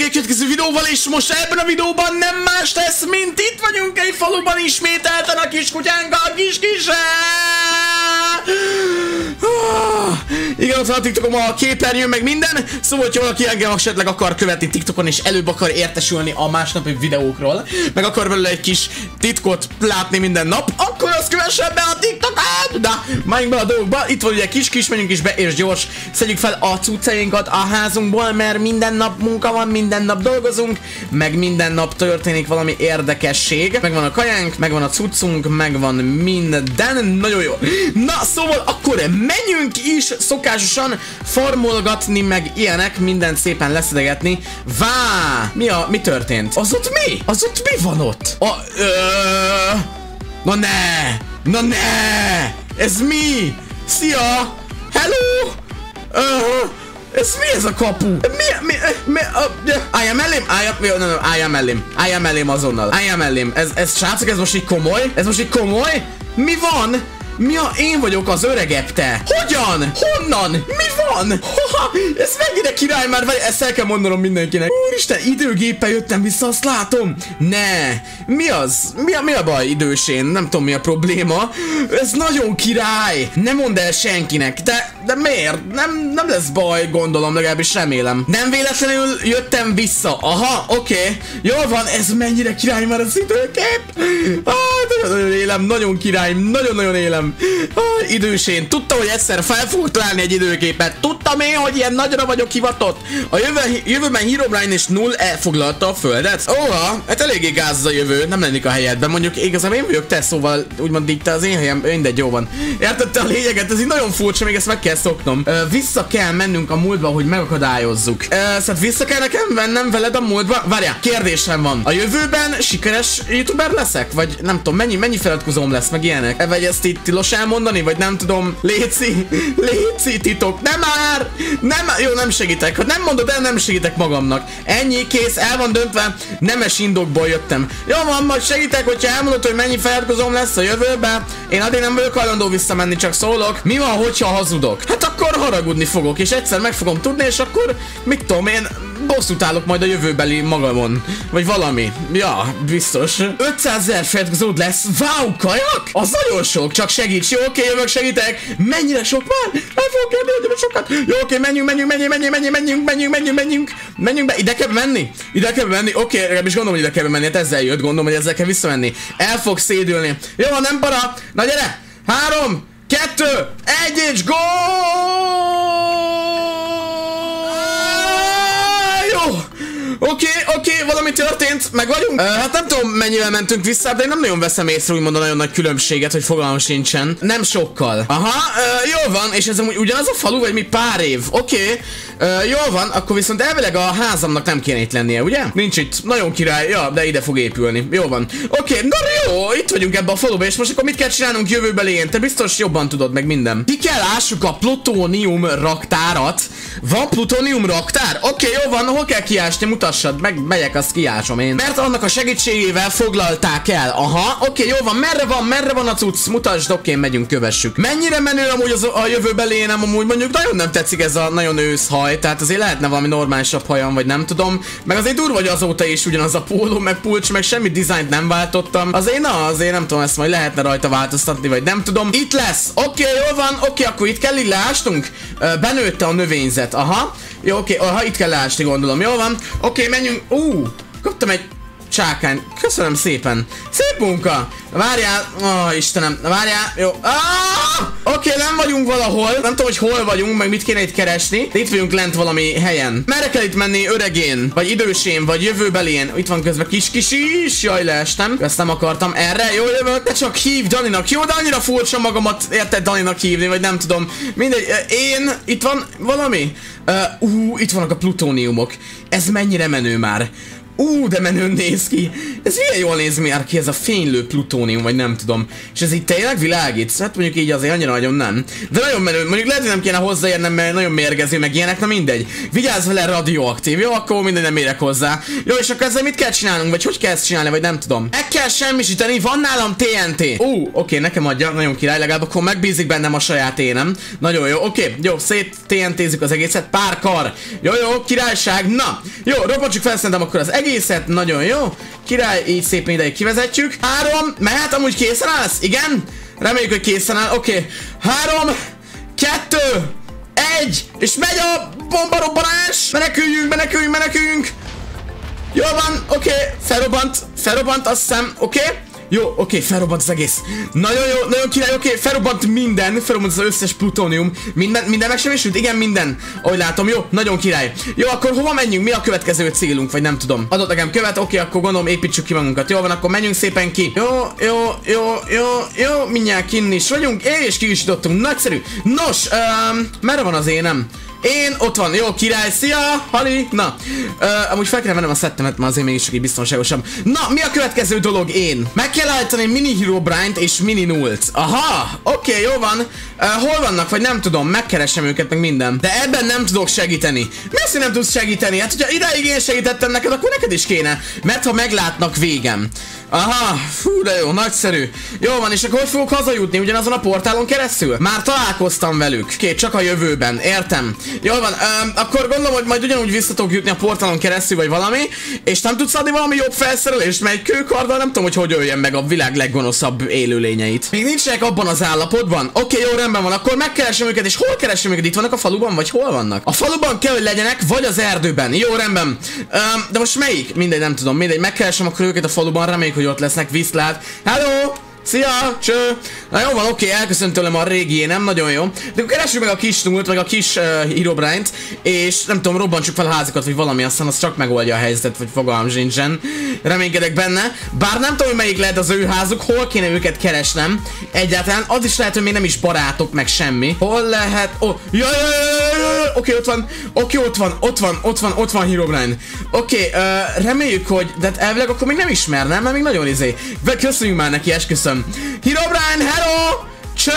egy következő videóval, és most ebben a videóban nem más lesz, mint itt vagyunk egy faluban ismételten a kiskutyánkkal, kis-kis. Igen, ott van a TikTokon a képernyőn, meg minden. Szóval, hogy valaki engem esetleg akar követni TikTokon, és előbb akar értesülni a másnapi videókról, meg akar belőle egy kis titkot látni minden nap, akkor azt kövesse be a TikTokot! Na, menjünk be a dolgokba. Itt van ugye kis-kis, menjünk is be, és gyors. Szedjük fel a cuccainkat a házunkból, mert minden nap munka van, minden nap dolgozunk, meg minden nap történik valami érdekesség. Megvan a kajánk, megvan a cuccunk, megvan minden. Nagyon jó. Na, szóval akkor menjünk is szokásosan farmolgatni, meg ilyenek, mindent szépen leszedegetni. Vá! Mi történt? Az ott mi? Az ott mi van ott? Na ne! Na ne! Ez mi? Szia! Hello! Ez mi ez a kapu? Álljam elém azonnal. Álljam elém. Ez srácok, ez most így komoly? Ez most így komoly? Mi van? Én vagyok az öregebb, te. Hogyan? Honnan? Mi van? Hoha, ez mennyire király már, vagy ezt el kell mondanom mindenkinek. Úristen, időgéppel jöttem vissza, azt látom. Ne. Mi az? Mi a baj, idősén? Nem tudom, mi a probléma. Ez nagyon király. Nem mondd el senkinek. De miért? Nem lesz baj, gondolom, legalábbis remélem. Nem véletlenül jöttem vissza. Aha, oké. Jól van, ez mennyire király már az időkép. Nagyon élem, nagyon király, nagyon-nagyon élem. Idősén, tudtam, hogy egyszer fel fogok találni egy időképet. Tudtam én, hogy ilyen nagyra vagyok hivatott. A jövőben Herobrine és Null elfoglalta a földet. Hát eléggé gáz a jövő, nem lennék a helyedben. Mondjuk igazából én vagyok te, szóval úgymond így te az én helyem, mindegy, jó van. Értette a lényeget, ez így nagyon furcsa, még ezt meg kell szoknom. Vissza kell mennünk a múltba, hogy megakadályozzuk. Szóval vissza kell nekem vennem veled a múltba. Várjál, kérdésem van. A jövőben sikeres youtuber leszek? Vagy nem tudom, mennyi feliratkozóm lesz, meg ilyenek? Vagy ezt itt tilos elmondani, vagy nem tudom, léci titok, jó, nem segítek, ha nem mondod el, nem segítek magamnak, ennyi, kész, el van döntve, nemes indokból jöttem, jó van, majd segítek, hogyha elmondod, hogy mennyi feliratkozóm lesz a jövőben, én addig nem vagyok hajlandó visszamenni, csak szólok, mi van, hogyha hazudok? Hát akkor haragudni fogok, és egyszer meg fogom tudni, és akkor, mit tudom én, bosszút állok majd a jövőbeli magamon. Vagy valami. Ja, biztos. 500 000 feliratkozód lesz. Wow, kajak? Az nagyon sok. Csak segíts. Jó, oké, jövök, segítek. Mennyire sok már? El fogok kérni, hogy sokat. Jó, oké, menjünk be. Ide kell menni? Oké, legalábbis gondolom, hogy ide kell menni. Hát ezzel jött, gondolom, hogy ezzel kell visszamenni. El fog szédülni. Jó, nem para. Na gyere. 3, 2, 1 és go! Oké, valami történt, meg vagyunk. Hát nem tudom, mennyivel mentünk vissza, de én nem nagyon veszem észre, úgymond a nagyon nagy különbséget, hogy fogalmam sincsen. Nem sokkal. Aha, jól van, és ez amúgy ugyanaz a falu, vagy mi pár év. Oké, jól van, akkor viszont elvileg a házamnak nem kéne itt lennie, ugye? Nincs itt, nagyon király, ja, de ide fog épülni. Jó van. Oké, na jó, itt vagyunk ebbe a faluba, és most akkor mit kell csinálnunk jövőbeli? Te biztos jobban tudod, meg minden. Ki kell ássuk a plutónium raktárat. Van plutónium raktár? Oké, jó van, hol kell kiásni? Mutassad, meg megyek, azt kiásom én. Mert annak a segítségével foglalták el. Aha, oké, jó van, merre van a cucc? Mutasd, oké, megyünk, kövessük. Mennyire menő amúgy a jövőbeli énem, amúgy mondjuk nagyon nem tetszik ez a nagyon őszhaj, tehát azért lehetne valami normálisabb hajam, vagy nem tudom. Meg azért durva, hogy azóta is ugyanaz a póló, meg pulcs, meg semmi dizájnt nem váltottam. Azért nem tudom, ezt majd lehetne rajta változtatni, vagy nem tudom. Itt lesz, oké, jól van, oké, akkor itt kell így leásnunk. Benőtte a növényzet, aha. Jó, oké, itt kell leásni, gondolom, jól van. Oké, menjünk. Kaptam egy csákány. Köszönöm szépen. Szép munka. Várjál. Istenem. Várjál. Jó. Oké, nem vagyunk valahol. Nem tudom, hogy hol vagyunk, meg mit kéne itt keresni. De itt vagyunk lent valami helyen. Merre kell itt menni? Öregén? Vagy idősén? Vagy jövőbelén? Itt van közben kis is. Jaj, leestem. Ezt nem akartam. Erre? Jó, jövök. De csak hív Daninak. Jó, de annyira furcsa magamat, érted, Daninak hívni, vagy nem tudom. Mindegy. Itt van valami? Itt vannak a plutóniumok. Ez mennyire menő már. De menőn néz ki. Ez milyen jól néz már ki, ez a fénylő plutónium, vagy nem tudom. És ez itt tényleg világít? Hát mondjuk így azért annyira nagyon nem. De nagyon menő, mondjuk lehet, hogy nem kéne hozzáérnem, mert nagyon mérgező, meg ilyenek, na mindegy. Vigyázz vele, radioaktív, jó? Akkor minden nem érek hozzá. Jó, és akkor ezzel mit kell csinálnunk, vagy hogy kell ezt csinálni, vagy nem tudom. Meg kell semmisíteni, van nálam TNT. Oké, nekem adja, nagyon király, legalább akkor megbízik bennem a saját énem. Nagyon jó, oké, jó, szét TNT-zzük az egészet, pár kar. Jó, királyság, na. Jó, robbantsuk fel szerintem akkor az egészet, nagyon jó. Király, így szépen ideig kivezetjük. 3, mehet, amúgy készen állsz? Igen? Reméljük, hogy készen áll, oké. 3, 2, 1, és megy a bombarobbanás! Meneküljünk! Jól van, oké, felrobbant, azt hiszem, oké? Jó, oké, felrobbant az egész. Nagyon jó, nagyon király, oké, felrobbant minden, felrobbant az összes plutónium. Minden megsemmisült? Igen, minden. Ahogy látom, jó, nagyon király. Jó, akkor hova menjünk? Mi a következő célunk, vagy nem tudom. Adott nekem követ, oké, akkor gondolom építsük ki magunkat. Jó van, akkor menjünk szépen ki. Jó, mindjárt kinn is vagyunk, és ki is jutottunk, nagyszerű. Nos, merre van az énem? Ott van, jó, király, szia, Hali, na. Amúgy fel kell vennem a szettemet, már azért mégis csak így biztonságosabb. Na, mi a következő dolog én? Meg kell állítani Mini Herobrine-t és Mini Nullt. Aha, oké, jó van. Hol vannak, vagy nem tudom, megkeresem őket, meg minden. De ebben nem tudok segíteni. Mi azt, hogy nem tudsz segíteni? Hát, hogyha idáig én segítettem neked, akkor neked is kéne. Mert ha meglátnak végem. Aha, fú, de jó, nagyszerű. Jó van, és akkor hogy fogok hazajutni? Ugyanazon a portálon keresztül? Már találkoztam velük. Csak a jövőben, értem. Jól van, akkor gondolom, hogy majd ugyanúgy visszatok jutni a portálon keresztül, vagy valami. És nem tudsz adni valami jobb felszerelést, mert egy kőkarddal nem tudom, hogy öljen meg a világ leggonoszabb élőlényeit. Még nincsenek abban az állapotban? Oké, jó, rendben van, akkor megkeresem őket, és hol keresem őket? Itt vannak a faluban, vagy hol vannak? A faluban kell, hogy legyenek, vagy az erdőben. Jó, rendben. De most melyik? Mindegy, nem tudom, mindegy, megkeresem akkor őket a faluban, reméljük, hogy ott lesznek, viszlát. Hello! Szia! Cső! Na jó van, oké, elköszönt tőlem a régi, nem nagyon jó. De akkor keressük meg a kis Nullt, meg a kis Herobrine-t, és nem tudom, robbantsuk fel a házikat, vagy valami, aztán az csak megoldja a helyzetet, vagy fogalmam sincsen. Reménykedek benne. Bár nem tudom, hogy melyik lehet az ő házuk, hol kéne őket keresnem. Egyáltalán, az is lehet, hogy még nem is barátok, meg semmi. Hol lehet? Oké, ott van Herobrine. Oké, reméljük, hogy, de elvileg akkor még nem ismernem, mert még nagyon köszönjük már neki, esküszöm. Herobrine, hello! Cső!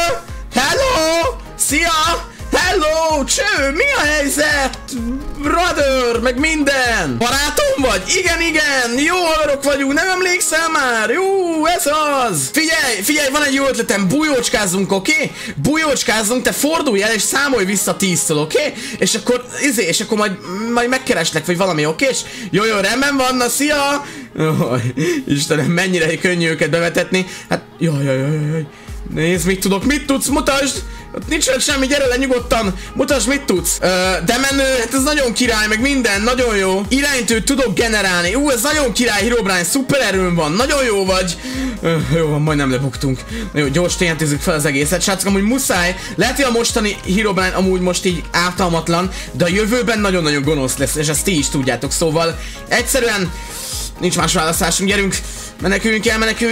Hello! Szia! Hello! Cső! Mi a helyzet? Brother! Meg minden! Barátom vagy? Igen! Jó haverok vagyunk, nem emlékszel már? Jó, ez az! Figyelj, van egy jó ötletem, bujócskázzunk, oké? Bujócskázzunk, te fordulj el és számolj vissza 10-től, oké? És akkor, és akkor majd megkereslek, vagy valami, oké? Jó, rendben van, na szia! Istenem, mennyire könnyű őket bevetetni. Hát, jaj. Nézd, mit tudok, mit tudsz, mutasd! Nincs semmi, gyere le nyugodtan, mutasd, mit tudsz. De menő, hát ez nagyon király, meg minden, nagyon jó. Iránytőt tudok generálni, ez nagyon király, Herobrine, szuper erőm van, nagyon jó vagy. Jó van, majdnem lebuktunk. Jó, gyors TNT-zzük fel az egészet, srácok, amúgy muszáj. Lehet, hogy a mostani Herobrine amúgy most így ártalmatlan, de a jövőben nagyon-nagyon gonosz lesz, és ezt ti is tudjátok, szóval egyszerűen nincs más választásunk, gyerünk. Meneküljünk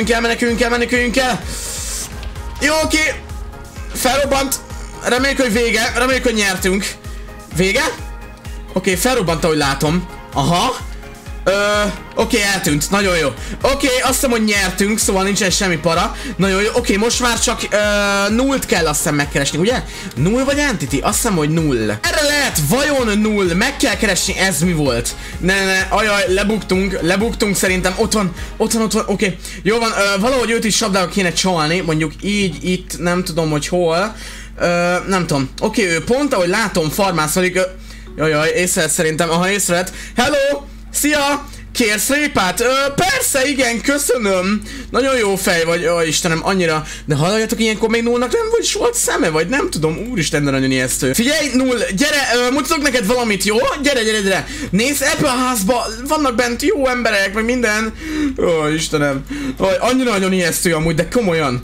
el. Jó, oké. Felrobbant. Reméljük, hogy vége. Reméljük, hogy nyertünk. Vége? Oké, felrobbant, ahogy látom. Aha. Oké, eltűnt. Nagyon jó. Oké, azt hiszem, hogy nyertünk, szóval nincsen semmi para. Nagyon jó. Oké, most már csak Nullt kell azt hiszem megkeresni, ugye? Null vagy Entity? Azt hiszem, hogy null. Erre lehet, vajon null? Meg kell keresni, ez mi volt? Ne, ajaj, lebuktunk szerintem. Ott van, oké. Jó van, valahogy őt is sabdába kéne csalni, mondjuk így, itt, nem tudom, hogy hol. Nem tudom. Oké, ő pont, ahogy látom, farmászodik. Jaj, észrevet szerintem. Aha, észrevet. Hello! Szia! Kérsz répát? Persze, igen, köszönöm. Nagyon jó fej vagy, Istenem, annyira. De halljátok, ilyenkor még Nullnak nem volt szeme, vagy nem tudom, úristen, de nagyon ijesztő. Figyelj, Null, gyere, mutatok neked valamit, jó? Gyere. Nézd, ebbe a házba vannak bent jó emberek, meg minden. Istenem. Annyira nagyon ijesztő amúgy, de komolyan.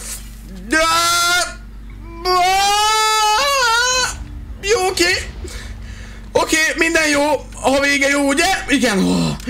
Jó, oké, minden jó, ha vége jó, ugye? Igen,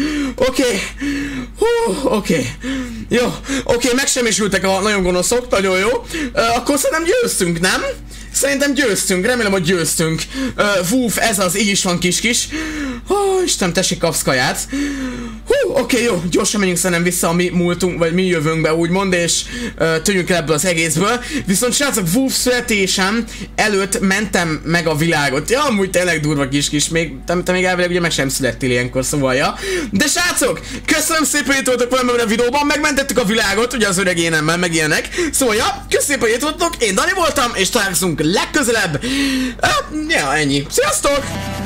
oké. Jó, megsemmisültek a nagyon gonoszok, nagyon jó. Akkor szerintem győztünk, nem? Szerintem győztünk, remélem, hogy győztünk. Woof, ez az, így is van kis. Istenem, tessék, kapsz kaját. Oké, jó, gyorsan menjünk szerintem vissza a mi múltunk, vagy mi jövőnkbe úgymond, és tűnjünk el ebből az egészből. Viszont srácok, Woof születésem előtt mentem meg a világot. Ja, amúgy tényleg durva kis, még, te még elvileg ugye meg sem születtél ilyenkor, szóval ja. De srácok, köszönöm szépen, hogy itt voltak velem ebben a videóban, megmentettük a világot, ugye az öreg énemmel, meg ilyenek. Szóval ja, köszönöm szépen, hogy itt voltatok, én Dani voltam, és találkozunk legközelebb. Ja, ennyi. Sziasztok!